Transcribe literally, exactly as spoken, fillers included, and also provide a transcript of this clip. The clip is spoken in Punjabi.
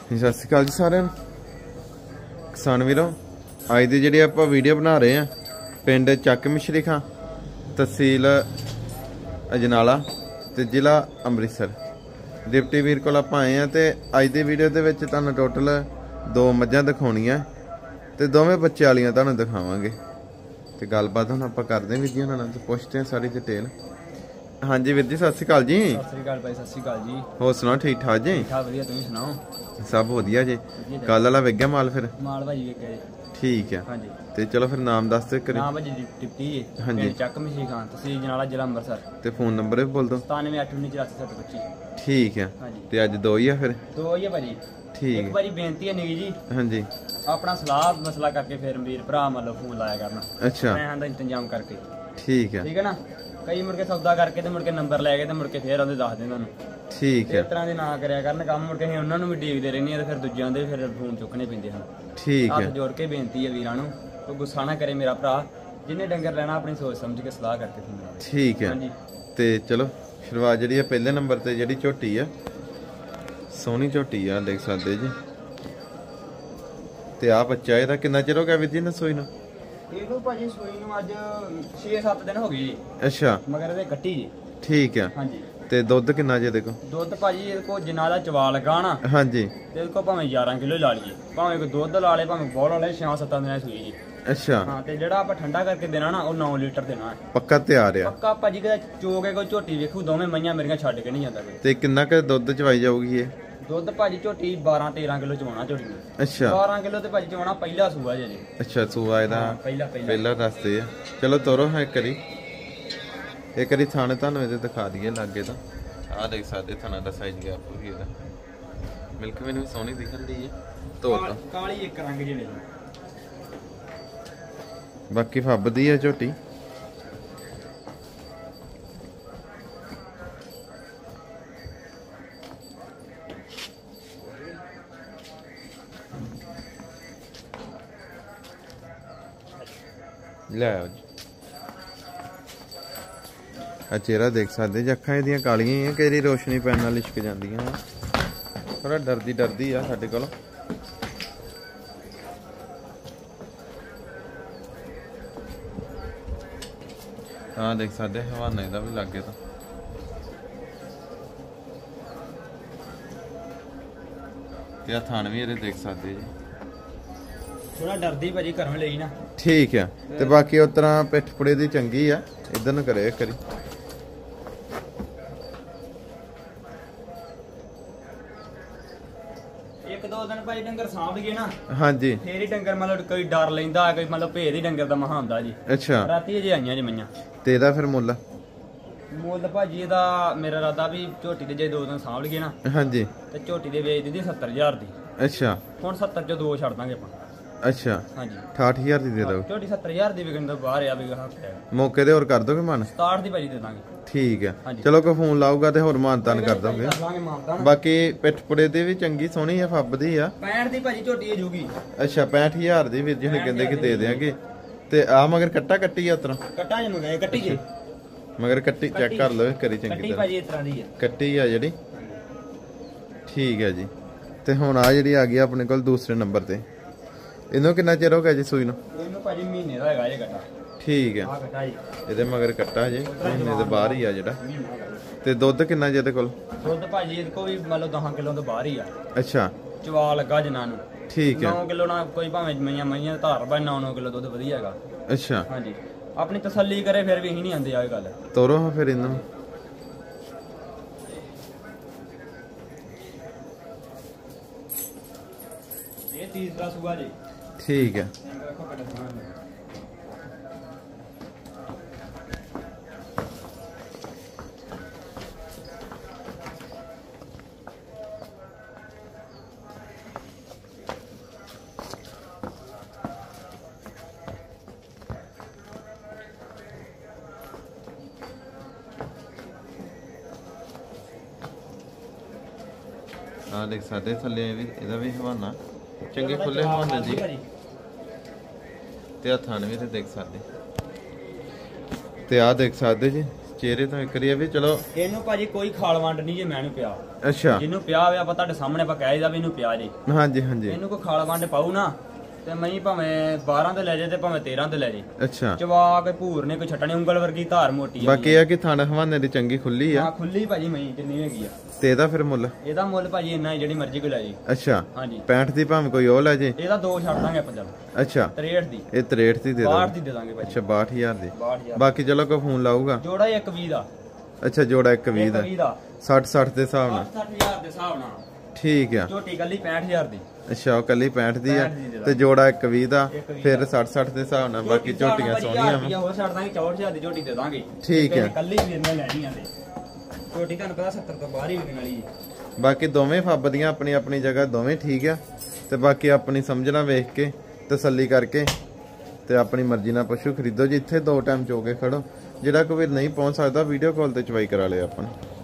सत श्री अकाल जी सारे किसान वीरों। अज की जी आप वीडियो बना रहे हैं पिंड चक मिश्री खां तहसील अजनाला ते जिला अमृतसर। डिप्टी वीर को आप आए हैं तो अज की वीडियो के तुहानूं टोटल दो मझां दिखाउणियां ते दोवें बच्चे वालियां तुहानूं दिखावांगे। तो गलबात हम आप करते हैं वीर जी उन्होंने तो पुछते हैं सारी डिटेल। हाँ जी वीर जी सत श्री अकाल जी। सत श्री अकाल भाई, सत श्री अकाल जी। होर सुनाओ ठीक ठाक जी? ठीक ठाक वधिया, तुसीं सुनाओ? सब वधिया जी। कल वाला वेख गया माल फिर? माल भाजी वेख गया जी। ठीक है। हाँ जी। तो चलो फिर नाम दस दे करी। नाम भाजी डिप्टी जी। हाँ जी। चक मिश्री खां तहसील अजनाला जिला अमृतसर। ते फोन नंबर भी बोल दो। सतानवे अठ उन्नी चौरासी सत्त पच्ची। ठीक है। हाँ जी। ते अज दो ही है फिर? दो ही है भाजी। ठीक एक भाजी बेनती है निकी जी। हाँ जी। अपना सलाह मसला करके फिर वीर भरा मतलब फोन लाया करना। अच्छा। पैसों का इंतजाम करके। ठीक है। ठीक है ना। कई मुड़ के सौदा करके ते मुड़ के नंबर लै गए ते मुड़ के फिर आंदे दस दिन तुहानूं। ठीक है। इस तरह दे ना करया करन काम, मुड़ के असीं उन्हां नूं भी ਡੀਕਦੇ ਰਹਿੰਦੇ ਆ ਤੇ ਫਿਰ ਦੂਜਿਆਂ ਦੇ ਫਿਰ ਫੋਨ ਚੁੱਕਣੇ ਪੈਂਦੇ ਹਨ। ठीक है। ਹੱਥ ਜੋੜ ਕੇ ਬੇਨਤੀ ਹੈ ਵੀਰਾਂ ਨੂੰ, ਕੋਈ ਗੁੱਸਾ ਨਾ ਕਰੇ ਮੇਰਾ ਭਰਾ। जिन्हें डंगर लेना अपनी सोच समझ के सलाह करके फोन लाओ। ठीक है। हाँ जी। ते चलो शुरुआत जी पहले नंबर ते जी झोटी है, सोहनी झोटी है देख सकते जी। ते आ बच्चा ਇਹਦਾ कितना चिर हो गया वीर जी ने सोई ਨੂੰ? ਇਹਨੂੰ ਭਾਜੀ ਸੂਈ ਨੂੰ ਅੱਜ छे सत्त ਦਿਨ ਹੋ ਗਏ ਜੀ। अच्छा। ਮਗਰ ਇਹਦੇ ਕੱਟੀ ਜੀ। ठीक है। ਹਾਂਜੀ। ਤੇ ਦੁੱਧ ਕਿੰਨਾ ਜੇ ਦੇਖੋ? ਦੁੱਧ ਭਾਜੀ ਇਹਦੇ ਕੋ ਜਿੰਨਾ ਦਾ ਚਵਾ ਲਗਾ ਨਾ। ਹਾਂਜੀ। ਤੇ ਇਹਦੇ ਕੋ ਭਾਵੇਂ ਗਿਆਰਾਂ ਕਿਲੋ ਲਾ ਲਈਏ, ਭਾਵੇਂ ਕੋਈ ਦੁੱਧ ਲਾ ਲੇ, ਭਾਵੇਂ ਬੋਲ ਲਾ ਲੇ, ਛੇ ਸੱਤ ਦਿਨਾਂ ਸੂਈ ਜੀ। अच्छा। ਹਾਂ ਤੇ ਜਿਹੜਾ ਆਪਾਂ ਠੰਡਾ ਕਰਕੇ ਦੇਣਾ ਨਾ ਉਹ नौ ਲੀਟਰ ਦੇਣਾ ਹੈ। ਪੱਕਾ ਤਿਆਰ ਆ? ਪੱਕਾ ਭਾਜੀ ਕਿਤੇ ਚੋਕੇ ਕੋਈ ਝੋਟੀ ਵੇਖੂ ਦੋਵੇਂ ਮਈਆਂ ਮੇਰੀਆਂ ਛੱਡ ਕੇ ਨਹੀਂ ਜਾਂਦਾ ਕੋਈ। ਤੇ ਕਿੰਨਾ ਕ ਦੁੱਧ ਚਵਾਈ ਜਾਊਗੀ ਇਹ? ਦੁੱਧ ਭਾਜੀ ਝੋਟੀ ਬਾਰਾਂ ਤੇਰਾਂ ਕਿਲੋ ਚਵਾਉਣਾ ਝੋਟੀ ਨੂੰ। अच्छा। ਬਾਰਾਂ ਕਿਲੋ ਤੇ ਭਾਜੀ ਚਵਾਉਣਾ ਪਹਿਲਾ ਸੂਆ ਜੇ ਜੀ। अच्छा ਸੂਆ ਇਹਦਾ ਪਹਿਲਾ ਪਹਿਲਾ ਪਹਿਲਾ ਦੱਸਦੇ ਆ। ਚਲੋ ਤੋਰੋ ਹੈ ਕਰੀ ਇੱਕ ਵਾਰੀ ਥਾਣੇ ਤੁਹਾਨੂੰ ਇਹਦੇ ਦਿਖਾ ਦਈਏ ਲਾਗੇ ਤਾਂ। ਆਹ ਦੇਖ ਸਕਦੇ ਥਾਣਾ ਦਾ ਸਾਈਜ਼ ਗਿਆ ਪੂਰੀ ਇਹਦਾ। ਮਿਲਕ ਮੈਨੂੰ ਵੀ ਸੋਹਣੀ ਦਿਖਣ ਦੀ ਹੈ ਧੋਤਾ। ਕਾਲੀ ਇੱਕ ਰੰਗ ਜਿਹੜੇ ਬਾਕੀ ਫੱਬਦੀ ਹੈ ਝੋਟੀ। ਲੈ ਆਓ ਜੀ। ਆ ਚਿਹਰਾ ਦੇਖ ਸਕਦੇ ਜੀ, ਅੱਖਾਂ ਇਹਦੀਆਂ ਕਾਲੀਆਂ ਹੀ ਆ, ਕਈ ਰੋਸ਼ਨੀ ਪੈਣ ਨਾਲ ਲਿਸ਼ਕ ਜਾਂਦੀਆਂ। ਥੋੜਾ ਡਰਦੀ ਡਰਦੀ ਆ ਸਾਡੇ ਕੋਲ। ਆ ਦੇਖ ਸਕਦੇ ਹਵਾਨਾ ਇਹਦਾ ਵੀ ਲੱਗੇ ਤਾਂ। ਤੇ ਆ ਥਣ ਵੀ ਇਹਦੇ ਦੇਖ ਸਕਦੇ ਜੀ। ਥੋੜਾ ਡਰਦੀ ਭਾਜੀ ਘਰੋਂ ਲਈ ਨਾ। ਠੀਕ ਹੈ। ਤੇ ਬਾਕੀ ਉਸ ਤਰ੍ਹਾਂ ਪਿੱਠ ਪੁੜੇ ਦੀ ਚੰਗੀ ਆ। ਇਧਰ ਨੂੰ ਕਰੇ ਕਰੀ। ਇੱਕ ਦੋ ਦਿਨ ਭਾਜੀ ਡੰਗਰ ਸਾਂਭ ਲਈਏ ਨਾ। ਹਾਂਜੀ। ਫੇਰ ਹੀ ਡੰਗਰ ਮਤਲਬ ਕੋਈ ਡਰ ਲੈਂਦਾ, ਕੋਈ ਮਤਲਬ ਭੇਦ ਹੀ ਡੰਗਰ ਦਾ ਮਹਾ ਹੁੰਦਾ ਜੀ। ਅੱਛਾ। ਰਾਤੀ ਅਜੇ ਆਈਆਂ ਜੀ ਮਈਆਂ। ਤੇ ਇਹਦਾ ਫਿਰ ਮੁੱਲ? ਮੁੱਲ ਭਾਜੀ ਇਹਦਾ ਮੇਰਾ ਇਰਾਦਾ ਵੀ ਝੋਟੀ ਦੇ ਜੇ ਦੋ ਦਿਨ ਸਾਂਭ ਲਈਏ ਨਾ। ਹਾਂਜੀ। ਤੇ ਝੋਟੀ ਦੇ ਵੇਚ ਦਿੱਤੀ ਸੱਤਰ ਹਜ਼ਾਰ ਦੀ। ਅੱਛਾ। ਹੁਣ ਸੱਤਰ ਚੋਂ ਦੋ ਛੱਡ ਦਾਂਗੇ ਆਪਾਂ। ਅੱਛਾ। ਹਾਂਜੀ। ਅਠਾਹਠ ਹਜ਼ਾਰ ਦੀ ਦੇ ਦੋ। ਝੋਟੀ ਸੱਤਰ ਹਜ਼ਾਰ ਦੀ ਵਿਕਣ ਤੋਂ ਬਾਹਰ ਆ ਵੀ ਹੱਥ ਹੈ। ਮੌਕੇ ਤੇ ਹੋਰ ਕਰ ਦੋਗੇ ਮਨ? ਸਤਾਹਠ ਦੀ ਭਾਜੀ ਦੇ ਦਾਂਗੇ। ਠੀਕ ਹੈ। ਹਾਂਜੀ। ਚਲੋ ਕੋਈ ਫੋਨ ਲਾਊਗਾ ਤੇ ਹੋਰ ਮਾਨਤਾਨ ਕਰ ਦੋਗੇ। ਕਰ ਲਾਂਗੇ ਮਾਨਤਾਨ। ਬਾਕੀ ਪਿੱਠ ਪੁੜੇ ਦੀ ਵੀ ਚੰਗੀ ਸੋਹਣੀ ਆ, ਫੱਬਦੀ ਆ। ਪੈਂਹਠ ਦੀ ਭਾਜੀ ਝੋਟੀ ਇਹ ਜੂਗੀ। ਅੱਛਾ ਪੈਂਹਠ ਹਜ਼ਾਰ ਦੀ ਵੀਰ ਜੀ ਨੇ ਕਹਿੰਦੇ ਕਿ ਦੇ ਦੇਾਂਗੇ। ਤੇ ਆ ਮਗਰ ਕੱਟਾ ਕੱਟੀ ਆ ਉਤਰਾ? ਕੱਟਾ ਜੇ ਮੰਗਾਏ ਕੱਟੀ ਜੇ। ਮਗਰ ਕੱਟੀ ਚੈੱਕ ਕਰ ਲਓ ਕਰੀ ਚੰਗੀ ਕੱਟੀ ਤਰ੍ਹਾਂ। ਭਾਜੀ ਇਸ ਤਰ੍ਹਾਂ ਦੀ ਆ। ਕੱਟੀ ਆ ਜਿਹੜੀ। ਠੀਕ ਹੈ ਜੀ। ਤੇ ਹੁਣ ਆ ਜਿਹੜੀ ਆ ਗਈ ਆਪਣੇ ਕੋਲ ਦੂਸਰੇ ਨੰਬਰ ਤੇ। ਇਹਨੂੰ ਕਿੰਨਾ ਚਿਰ ਹੋ ਗਿਆ ਜੀ ਸੂਈ ਨੂੰ? ਇਹਨੂੰ ਭਾਜੀ ਮਹੀਨੇ ਦਾ ਹੈਗਾ ਇਹ ਕੱਟਾ। ਠੀਕ ਹੈ। ਆ ਕੱਟਾ ਜੀ। ਇਹਦੇ ਮਗਰ ਕੱਟਾ ਜੇ ਮਹੀਨੇ ਦੇ ਬਾਹਰ ਹੀ ਆ ਜਿਹੜਾ। ਤੇ ਦੁੱਧ ਕਿੰਨਾ ਜੇ ਇਹਦੇ ਕੋਲ? ਦੁੱਧ ਭਾਜੀ ਇਹਦੇ ਕੋ ਵੀ ਮੰਨ ਲਓ ਦਸ ਕਿਲੋ ਤੋਂ ਬਾਹਰ ਹੀ ਆ। ਅੱਛਾ। ਚਵਾ ਲੱਗਾ ਜਨਾਂ ਨੂੰ। ਠੀਕ ਹੈ। ਨੌ ਕਿਲੋ ਨਾਲ ਕੋਈ ਭਾਵੇਂ ਮਈਆਂ ਮਈਆਂ ਧਾਰ ਭਾਵੇਂ ਨੌ ਨੌ ਕਿਲੋ ਦੁੱਧ ਵਧੀਆ ਹੈਗਾ। ਅੱਛਾ। ਹਾਂਜੀ। ਆਪਣੀ ਤਸੱਲੀ ਕਰੇ ਫਿਰ ਵੀ ਅਸੀਂ ਨਹੀਂ ਆਂਦੇ ਆ ਇਹ ਗੱਲ। ਤੋਰੋ ਹਾਂ ਫਿਰ ਇਹਨੂੰ। ਇਹ ਤੀਸਰਾ ਸੂਆ ਜੀ। ਠੀਕ ਹੈ। ਆ ਦੇਖ ਸਕਦੇ ਥੱਲੇ ਵੀ ਇਹਦਾ ਵੀ ਹਵਾਨਾ ਚੰਗੇ ਖੁੱਲੇ ਹਵਾਨੇ ਜੀ। ਤੇ ਆ ਥਣ ਵੀ ਤੇ ਦੇਖ ਸਕਦੇ। ਤੇ ਆ ਦੇਖ ਸਕਦੇ ਜੀ ਚਿਹਰੇ ਤੋਂ ਇੱਕ ਰਹੀ ਆ ਵੀ ਚਲੋ ਇਹਨੂੰ ਭਾਜੀ ਕੋਈ ਖਾਲ ਵੰਡ ਨਹੀਂ ਜੇ ਮੈਨੂੰ ਪਿਆ। ਅੱਛਾ ਜਿਹਨੂੰ ਪਿਆ ਹੋਵੇ ਆਪਾਂ ਤੁਹਾਡੇ ਸਾਹਮਣੇ ਆਪਾਂ ਕਹਿ ਦਿੰਦਾ ਵੀ ਇਹਨੂੰ ਪਿਆ ਜੇ। ਹਾਂਜੀ ਹਾਂਜੀ ਇਹਨੂੰ ਕੋਈ ਖਾਲ ਵੰਡ ਪਾਉ ਨਾ ਤੇ ਮਈ ਭਾਵੇਂ ਬਾਰਾਂ ਤੇ ਲੈ ਜੇ ਤੇ ਭਾਵੇਂ ਤੇਰਾਂ ਤੇ ਲੈ ਜੇ। ਅੱਛਾ ਚਵਾ ਕੇ ਭੂਰ ਨੇ ਕੋਈ ਛੱਟਣੀ ਉਂਗਲ ਵਰਗੀ ਧਾਰ ਮੋਟੀ ਆ। ਬਾਕੀ ਇਹ ਆ ਕਿ ਥਣ ਹਵਾਨੇ ਦੀ ਚੰਗੀ ਖੁੱਲੀ ਆ। ਹਾਂ ਖੁੱਲੀ ਭਾਜੀ ਮਈ ਜਿੰਨੀ ਹੈਗੀ ਆ। ਤੇ ਇਹਦਾ ਫਿਰ ਮੁੱਲ? ਇਹਦਾ ਮੁੱਲ ਭਾਜੀ ਇੰਨਾ ਹੀ ਜਿਹੜੀ ਮਰਜ਼ੀ ਕੋਈ ਲੈ ਜੇ। ਅੱਛਾ ਹਾਂਜੀ ਪੈਂਹਠ ਦੀ ਭਾਵੇਂ ਕੋਈ ਉਹ ਲੈ ਜੇ। ਇਹਦਾ ਦੋ ਛੱਡ ਦਾਂਗੇ ਆਪਾਂ ਚੱਲ। ਅੱਛਾ ਤਰੇਹਠ ਦੀ। ਇਹ ਤਰੇਹਠ ਦੀ ਦੇ ਦੋ। ਬਾਹਠ ਦੀ ਦੇ ਦਾਂਗੇ ਭਾਜੀ। ਅੱਛਾ ਬਾਹਠ ਹਜ਼ਾਰ ਦੀ। ਬਾਹਠ ਹਜ਼ਾਰ। ਬਾਕੀ ਚਲੋ ਕੋਈ ਫੋਨ ਲਾਊਗਾ। ਜੋੜਾ ਹੀ ਇੱਕ ਵੀਹ ਦਾ। ਅੱਛਾ ਜੋੜਾ ਇੱਕ ਵੀਹ ਦਾ। ਵੀਹ ਦਾ ਸੱਠ ਸੱਠ ਦੇ ਹਿਸਾਬ ਨਾਲ। ਸੱਠ ਹਜ਼ਾਰ ਦੇ ਹਿਸਾਬ ਨਾਲ। ਠੀਕ ਆ। ਝੋਟੀ ਕੱਲੀ ਪੈਂਹਠ ਹਜ਼ਾਰ ਦੀ। ਅੱਛਾ ਉਹ ਕੱਲੀ ਪੈਂਹਠ ਦੀ ਆ ਪੈਂਹਠ ਦੀ ਦੇ ਤੇ ਜੋੜਾ ਇੱਕ ਵੀਹ ਦਾ ਇੱਕ ਵੀਹ ਫਿਰ ਸੱਠ ਸੱਠ ਦੇ ਹਿਸਾਬ ਨਾਲ। ਬਾਕੀ ਝੋਟੀਆਂ ਸੋਹਣੀਆਂ ਵਾ। ਹੋਰ ਛੱਡ ਦਾਂਗੇ ਚੌਂਹਠ ਹਜ਼ਾਰ ਦੀ ਝੋਟੀ ਦੇ ਦਾਂਗੇ। ਠੀਕ ਹੈ। ਕੱਲੀ ਵੀ ਇਹਨਾਂ ਲੈਣੀਆਂ ਤੇ ਝੋਟੀ ਤੁਹਾਨੂੰ ਪਤਾ ਸੱਤਰ ਤੋਂ ਬਾਹਰ ਹੀ ਵਿਕਣ ਵਾਲੀ ਹੈ। ਬਾਕੀ ਦੋਵੇਂ ਫੱਬਦੀਆਂ ਆਪਣੀ ਆਪਣੀ ਜਗ੍ਹਾ ਦੋਵੇਂ ਠੀਕ ਆ ਤੇ ਬਾਕੀ ਆਪਣੀ ਸਮਝਣਾ ਵੇਖ ਕੇ ਤਸੱਲੀ ਕਰਕੇ ਤੇ ਆਪਣੀ ਮਰਜ਼ੀ ਨਾਲ ਪਸ਼ੂ ਖਰੀਦੋ। ਜਿੱਥੇ ਦੋ ਟਾਈਮ ਚੋ ਕੇ ਖੜੋ। ਜਿਹੜਾ ਕੋਈ ਨਹੀਂ ਪਹੁੰਚ ਸਕਦਾ ਵੀਡੀਓ ਕਾਲ ਤੇ ਚਵਾਈ ਕਰਾ ਲਿਆ ਆਪਾਂ।